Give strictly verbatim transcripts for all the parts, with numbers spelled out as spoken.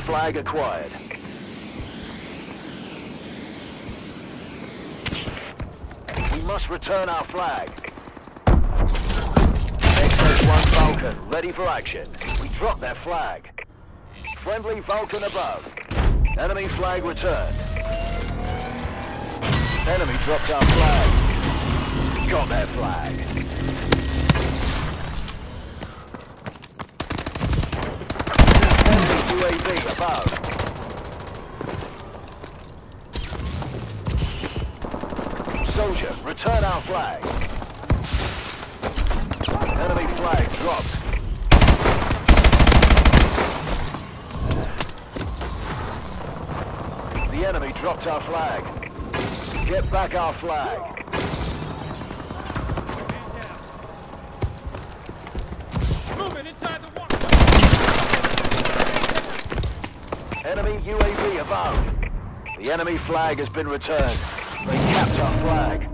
flag acquired. We must return our flag. X S one Vulcan, ready for action. We dropped their flag. Friendly Vulcan above. Enemy flag returned. Enemy dropped our flag. Got their flag. Enemy U A V above. Soldier, return our flag. Enemy flag dropped. The enemy dropped our flag. Get back our flag. Moving inside the water. Enemy U A V above. The enemy flag has been returned. They capped our flag.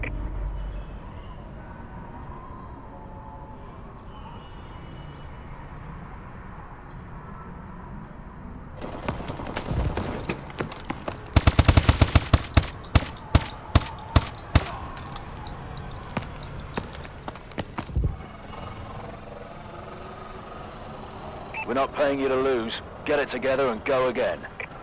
We're not paying you to lose. Get it together and go again.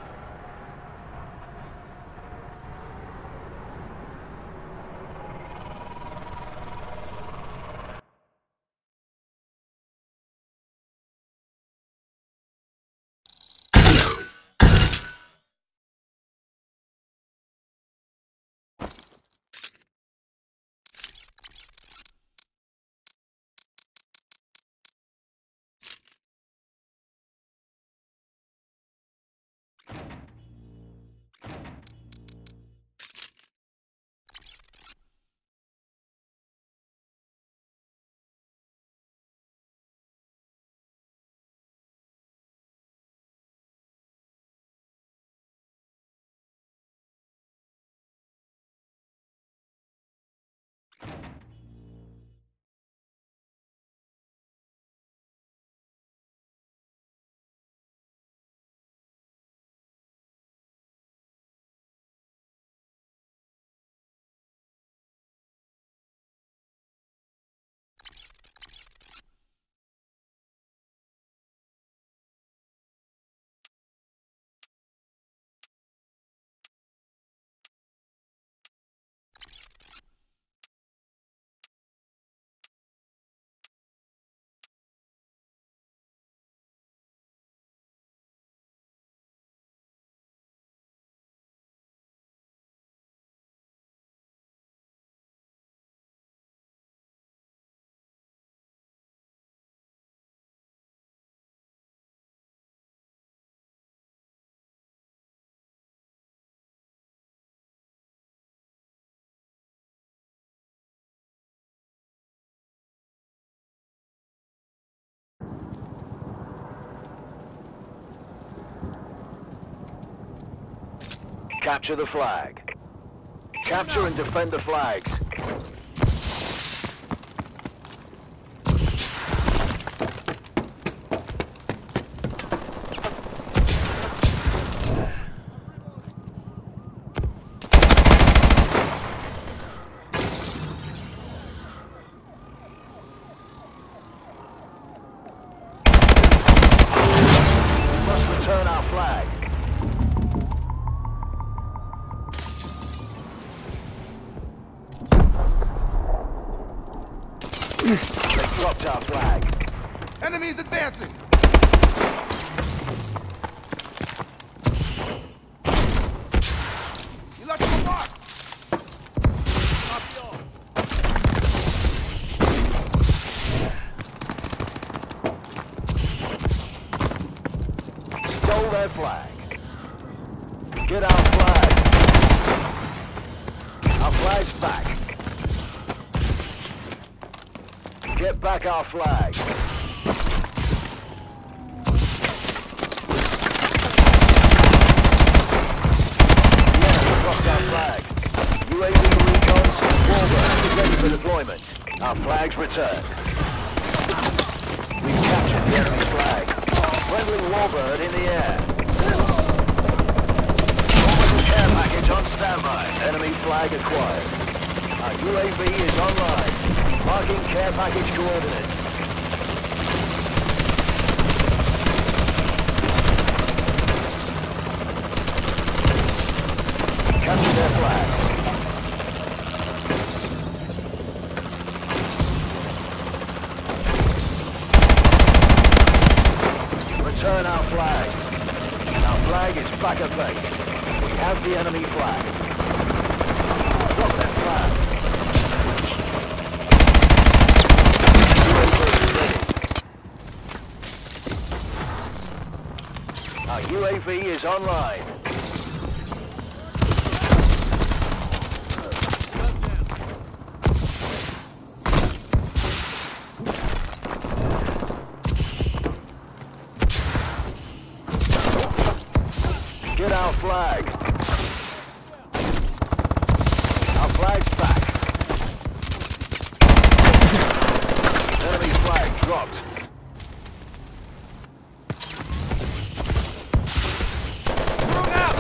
Capture the flag. Capture and defend the flags. We must return our flag. They dropped our flag. Enemies advancing! You left the box! Copy all. Stole their flag. Get our flag. Our flag's back. Get back our flag. The enemy dropped our flag. U A V recons, Warbird is ready for deployment. Our flag's returned. We've captured the enemy flag. Friendly Warbird in the air. care package on standby. Enemy flag acquired. Our U A V is online. Marking care package coordinates. Capture their flag. Return our flag. Our flag is back at base. We have the enemy flag. Drop that flag. U A V is ready. Our U A V is online. Get our flag. Our flag's back. Enemy flag dropped. Thrown out!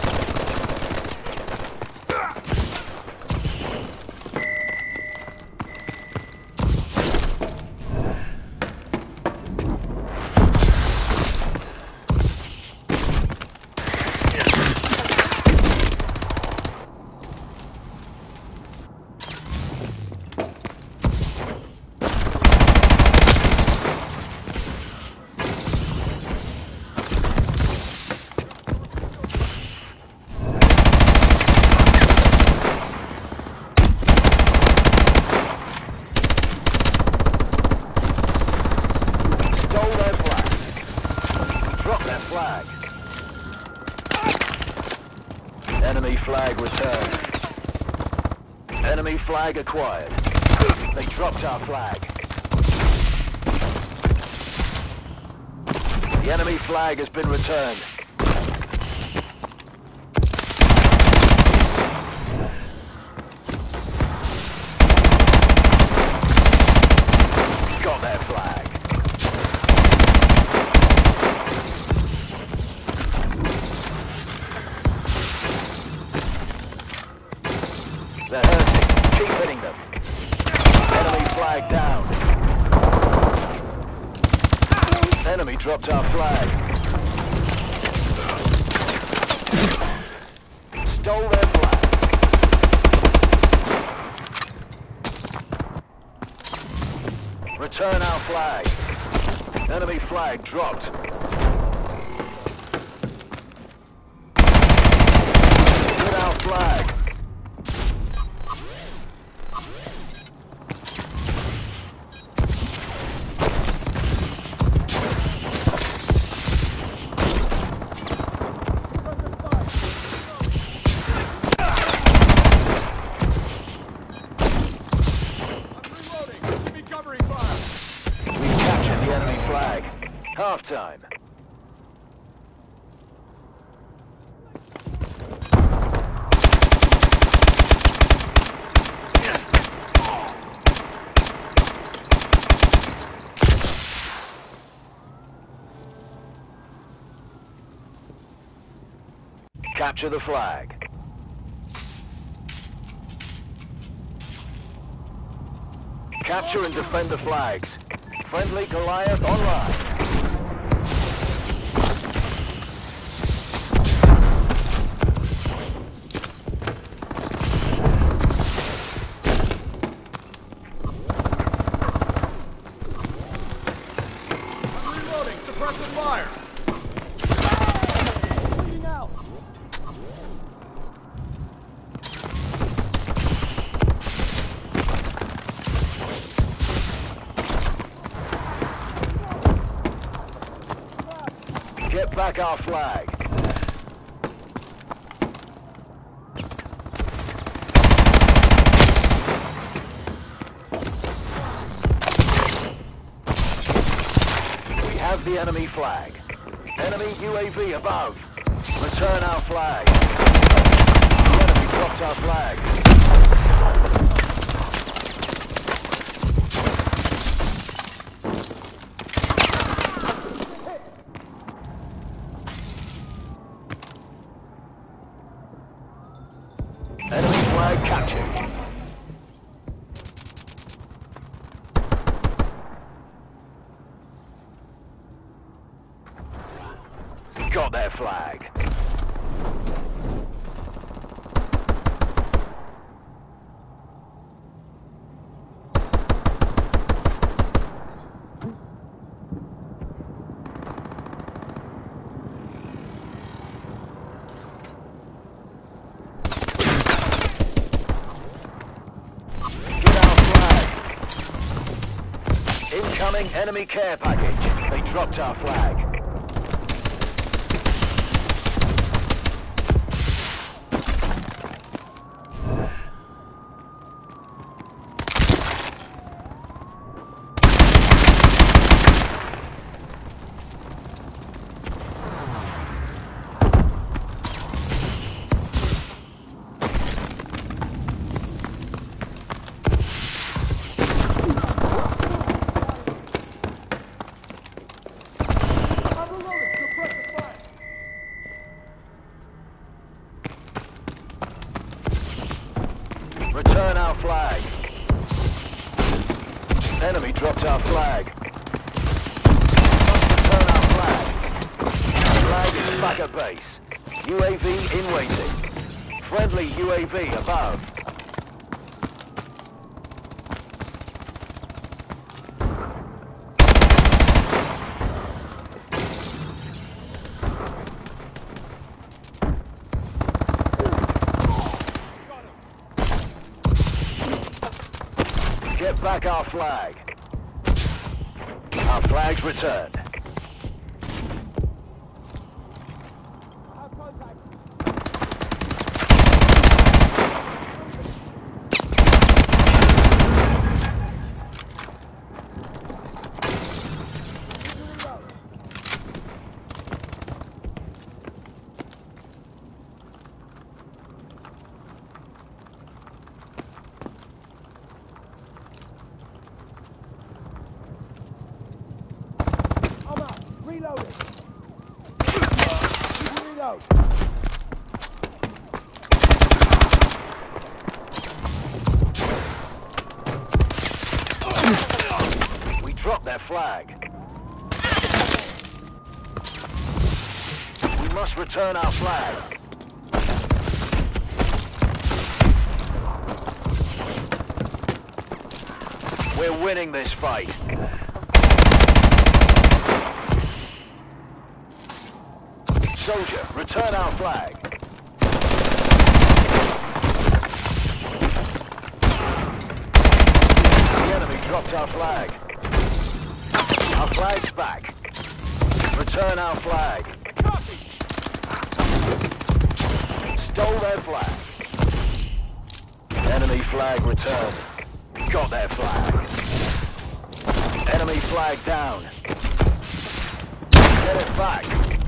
Flag. Enemy flag returned. Enemy flag acquired. They dropped our flag. The enemy flag has been returned. Got their flag. They're hurting. Keep hitting them. Enemy flag down. Enemy dropped our flag. Stole their flag. Return our flag. Enemy flag dropped. Get our flag. Half time. Capture the flag. Capture and defend the flags. Friendly Goliath online. Suppressive fire! Bleeding out! Get back our flag. Have the enemy flag. Enemy U A V above. Return our flag. The enemy dropped our flag. Got their flag. Incoming enemy care package. They dropped our flag. Return our flag. Enemy dropped our flag. Return our flag. Our flag is back at base. U A V in waiting. Friendly U A V above. Get back our flag. Our flag's returned. Reloading. Reload. We dropped their flag. We must return our flag. We're winning this fight. Soldier, return our flag. The enemy dropped our flag. Our flag's back. Return our flag. Stole their flag. Enemy flag returned. Got their flag. Enemy flag down. Get it back.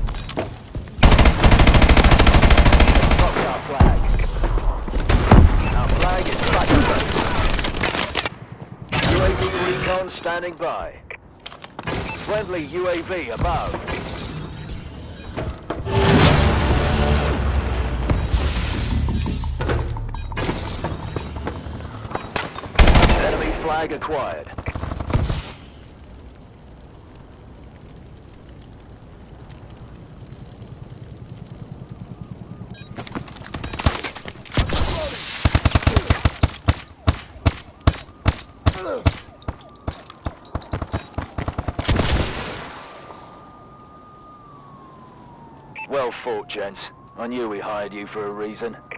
Our flag. Our flag is back at base. U A V recon standing by. Friendly U A V above. Enemy flag acquired. Well fought, gents. I knew we hired you for a reason.